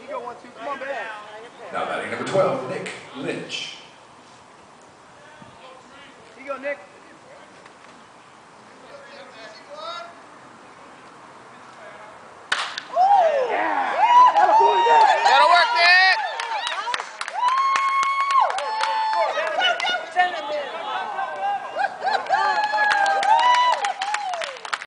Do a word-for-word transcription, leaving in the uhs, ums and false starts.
go one, two. Come on, man. Now batting number twelve, Nick Lynch. Here you go, Nick.